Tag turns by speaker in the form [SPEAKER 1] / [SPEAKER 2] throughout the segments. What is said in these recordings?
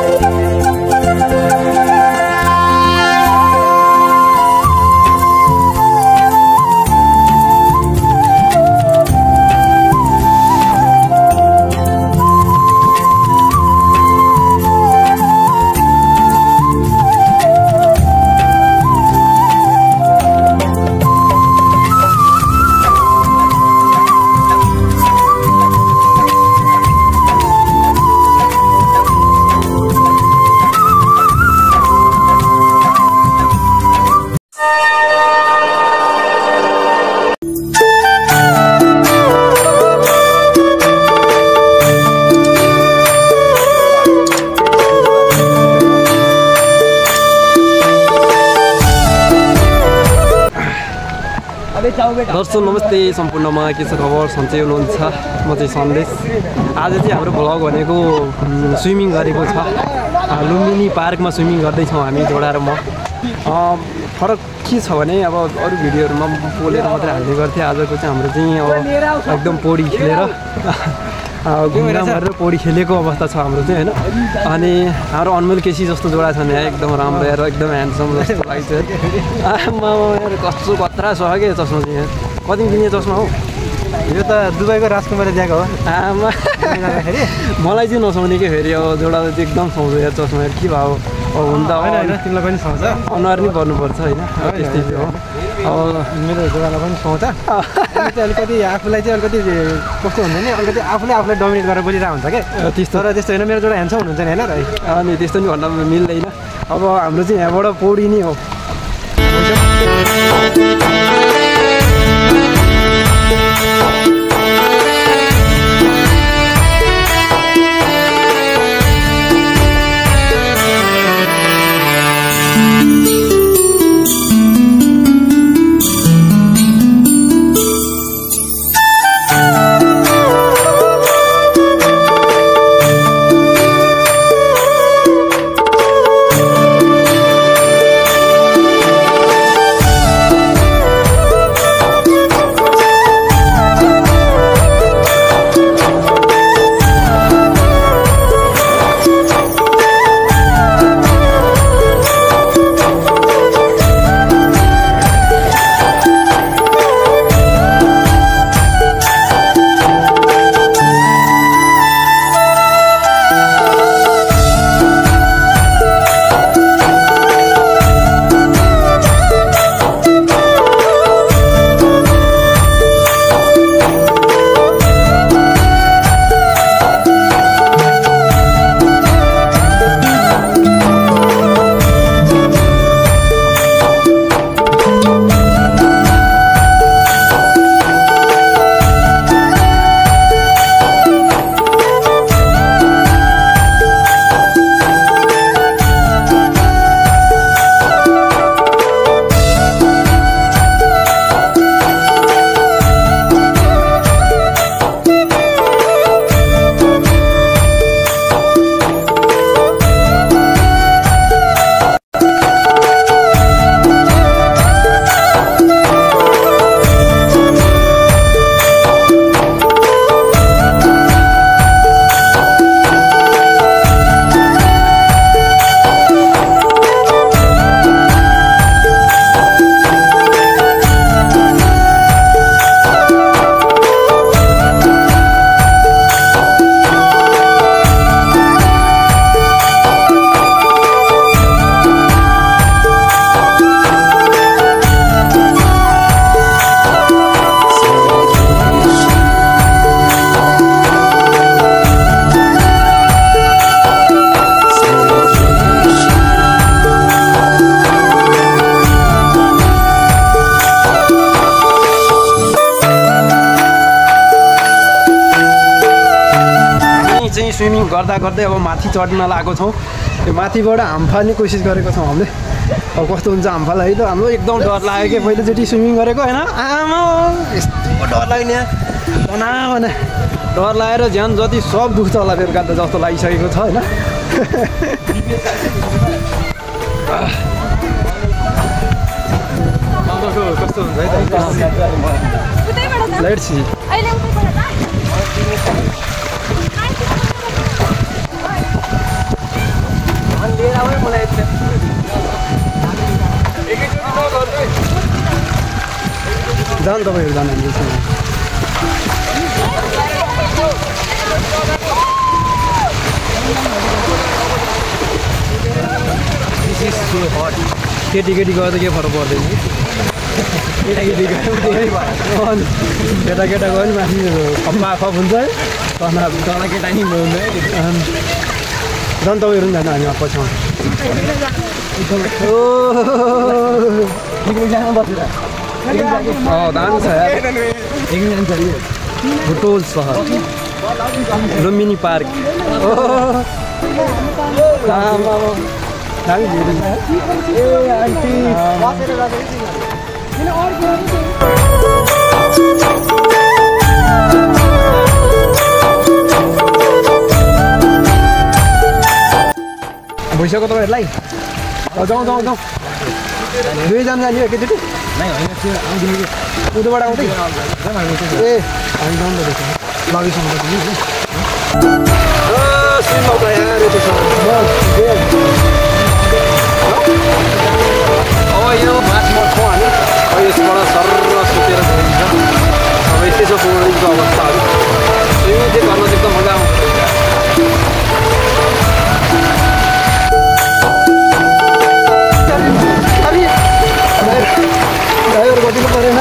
[SPEAKER 1] दर्शक नमस्ते सम्पूर्णमा के छ खबर सन्चै हुनुहुन्छ म चाहिँ सन्देश आज चाहिँ हाम्रो भ्लग भनेको स्विमिङ गरेको छ लुम्बिनी पार्कमा स्विमिङ गर्दैछौँ हामी जोडा र म फरक के छ भने अब अरू भिडियोहरुमा बोलेर मात्रै हाल्ने गर्थेँ आजको चाहिँ हाम्रो चाहिँ अब एकदम पौडी खेलेर घुम्न गरेर पौडी खेलेको अवस्था छ हाम्रो चाहिँ हैन अनि हाम्रो अनमोल केसी जस्तो जोडा छ नि एकदम राम्रो यार एकदम ह्यान्डसम जस्तो लाग्छ आमा यार कस्तो खतरा छ के चस्मा चाहिँ यहाँ कति दिने चस्मा हो
[SPEAKER 2] यो त दुबईको राजकुमारले दिएको हो
[SPEAKER 1] आमा मलाई चाहिँ नसुहाउने के फेरि अब जोडा चाहिँ एकदम सुहाउँछ यार चस्मा यार के भाउ अब हुन त
[SPEAKER 2] हैन तिमीलाई पनि सुहाउँछ
[SPEAKER 1] अनुहार नि पर्नुपर्छ हैन त्यस्तै हो अब
[SPEAKER 2] मेरो जोडालाई पनि सुहाउँछ अलिकति आफूलाई चाहिँ अलिकति कस्तो हुन्छ नि अलिकति आफूलाई डोमिनेट गरेर बोलिरहेको हुन्छ क्या
[SPEAKER 1] त्यस्तो
[SPEAKER 2] तर त्यस्तो होइन मेरो जोडा ह्यान्डसम हुनुहुन्छ नि होइन
[SPEAKER 1] अनि त्यस्तो नि भन्न मिल्दैन अब हाम्रो चाहिँ यहाँबाट पौडी नै हो स्विमिङ गर्दा गर्दै अब माथि चढ्न लागेको छौँ यो माथिबाट हाम फाल्ने कोसिस गरेको छौँ हामीले अब कस्तो हुन्छ हाम फाल्दा है त हाम्रो एकदम डर लाग्यो कि पहिलोचोटि स्विमिङ गरेको होइन आमा यस्तो डर लाग्ने भना भने डर लागेर ज्यान जति सब दुख्छ होला बेलुका त जस्तो लागिसकेको छ होइन
[SPEAKER 2] कस्तो हुन्छ है त
[SPEAKER 1] लेट्स सी जानु तपाईँहरू जानु हामीसँग केटी गयो त के फरक पर्दैन केटा गयो नि माथि खप्पा खप हुन्छ है तल केटा नि हुँदैन झन् तपाईँहरू पनि जानु हामी पछाउँ दामी छ भुटोल सहर लुम्बिनी पार्क भइसक्यो तपाईँहरूलाई जाउँ दुईजना जाने एकैचोटि उदोबाट आउँदै ए हामी जाउँ न लगिसम्म अब यो माछमा छौँ हामी यसबाट सर्र सुतेर गइन्छ अब त्यसो पुग्नेको अवस्थाहरू स्विमिङ चाहिँ गर्न एकदम मजा आउँछ ड्राइभर गरिदिनु परेन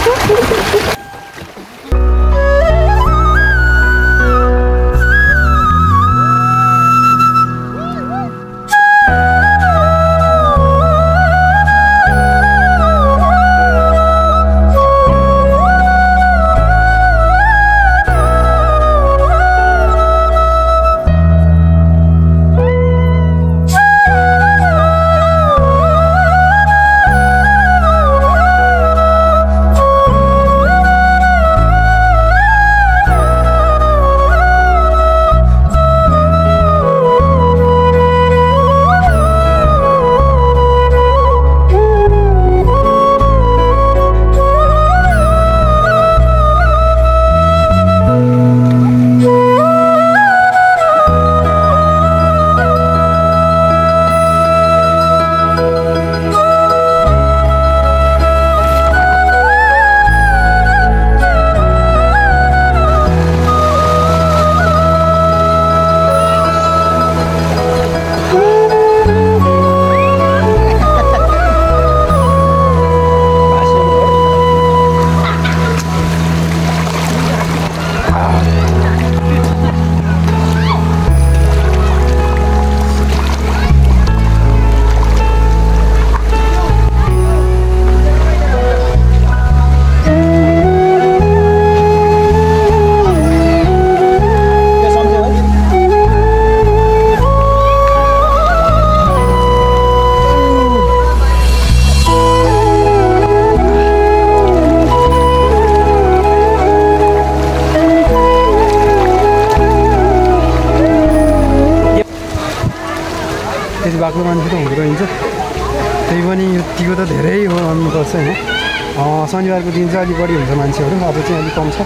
[SPEAKER 1] त्यति बाक्लो मान्छे त हुँदो रहन्छ त्यही पनि यतिको त धेरै हो भन्नुपर्छ होइन शनिबारको दिन चाहिँ अलिक बढी हुन्छ मान्छेहरू अब चाहिँ अलिक कम छ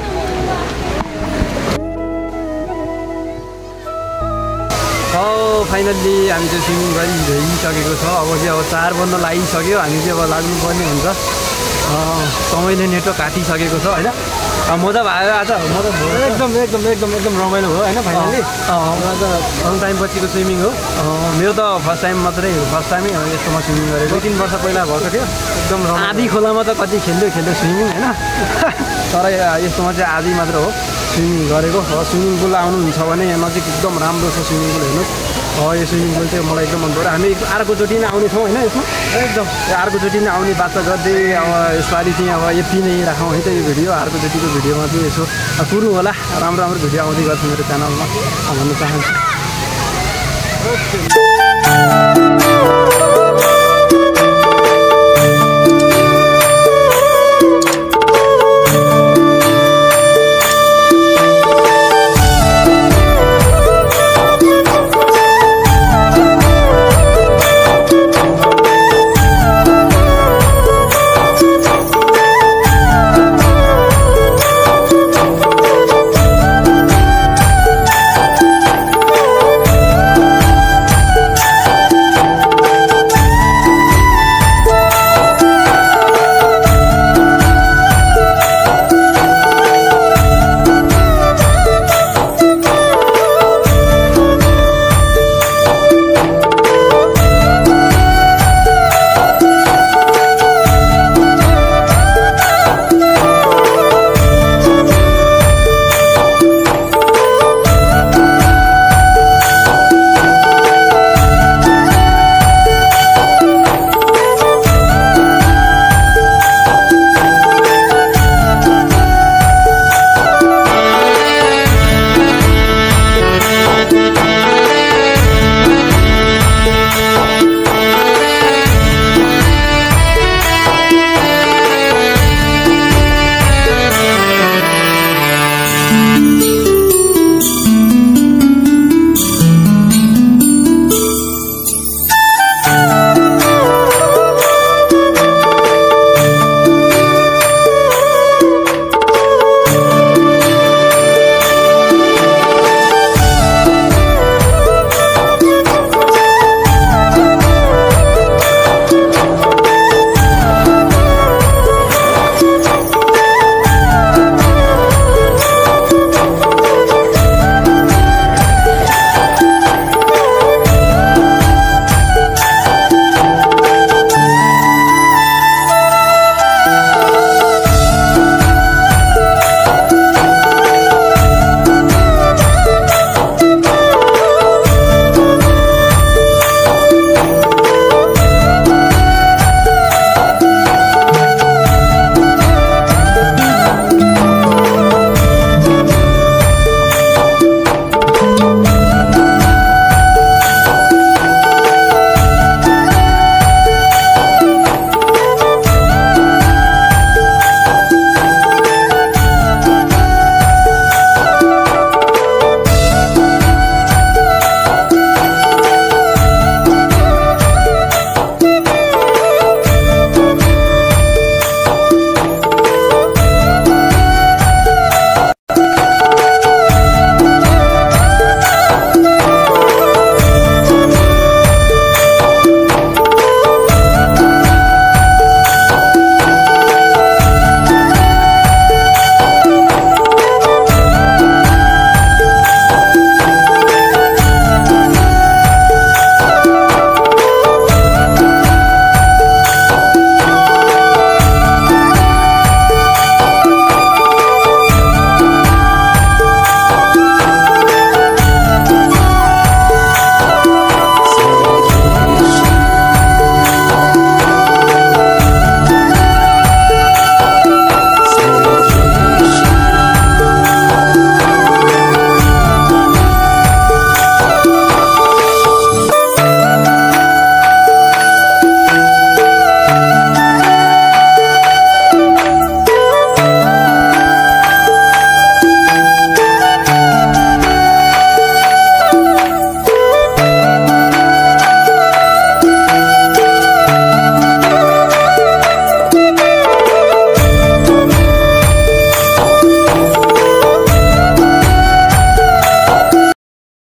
[SPEAKER 1] फाइनल्ली हामी चाहिँ स्विमिङ गरिसकेको छ अब चाहिँ अब 4 बज्न लागिसक्यो हामी चाहिँ अब लाग्नुपर्ने हुन्छ समयले नेटवर्क काटिसकेको छ होइन मजा भयो आज मजा भयो एकदम रमाइलो भयो होइन फाइनल्ली लङ टाइम पछिको स्विमिङ हो मेरो त फर्स्ट टाइमै यस्तोमा स्विमिङ गरेको 2-3 वर्ष पहिला भएको थियो एकदम आधी खोलामा त कति खेल्दै स्विमिङ होइन तर यस्तोमा चाहिँ आधी मात्र हो स्विमिङ गरेको स्विमिङ पुल आउनुहुन्छ भने यहाँ नजिक एकदम राम्रो छ स्विमिङ पुल हेर्नुहोस् यो स्विमिङ पुल चाहिँ मलाई एकदम मन पर्यो हामी अर्कोचोटि नै आउने छौँ होइन यसमा एकदम अर्कोचोटि नै आउने बाचा गर्दै अब यसपालि चाहिँ अब यति नै राखौँ है त यो भिडियो अर्कोचोटिको भिडियोमा चाहिँ यसो कुर्नु होला राम्रो भिडियो आउँदै गर्छ मेरो च्यानलमा भन्न चाहन्छु।